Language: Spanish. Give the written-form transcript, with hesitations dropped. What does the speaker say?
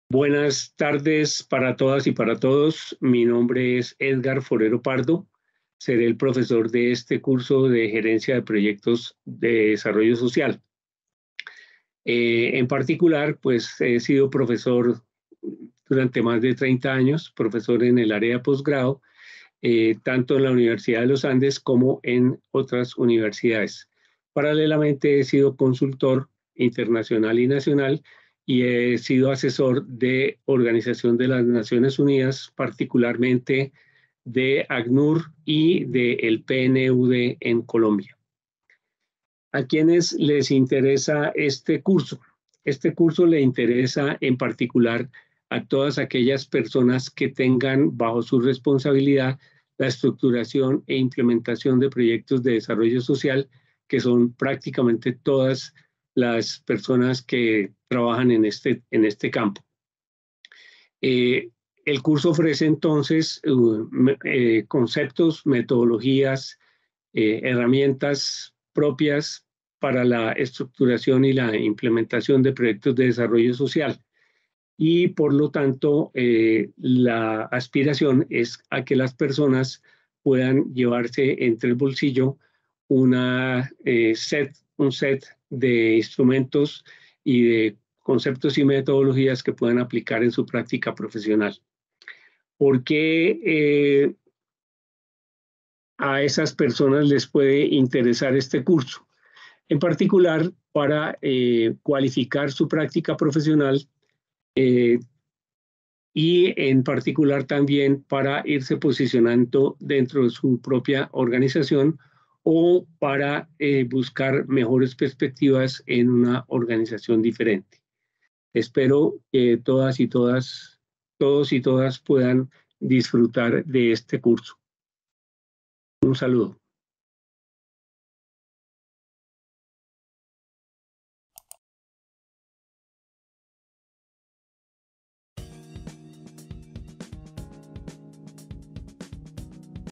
Buenas tardes para todas y para todos. Mi nombre es Edgar Forero Pardo. Seré el profesor de este curso de Gerencia de Proyectos de Desarrollo Social. En particular, pues he sido profesor durante más de 30 años, profesor en el área de posgrado, tanto en la Universidad de los Andes como en otras universidades. Paralelamente he sido consultor internacional y nacional y he sido asesor de Organización de las Naciones Unidas, particularmente de ACNUR y del PNUD en Colombia. ¿A quienes les interesa este curso? Este curso le interesa en particular a todas aquellas personas que tengan bajo su responsabilidad la estructuración e implementación de proyectos de desarrollo social, que son prácticamente todas las personas que trabajan en este campo. El curso ofrece entonces conceptos, metodologías, herramientas propias para la estructuración y la implementación de proyectos de desarrollo social. Y por lo tanto, la aspiración es a que las personas puedan llevarse entre el bolsillo un set de instrumentos y de conceptos y metodologías que puedan aplicar en su práctica profesional. ¿Por qué a esas personas les puede interesar este curso? En particular, para cualificar su práctica profesional y en particular también para irse posicionando dentro de su propia organización o para buscar mejores perspectivas en una organización diferente. Espero que todos y todas puedan disfrutar de este curso. Un saludo.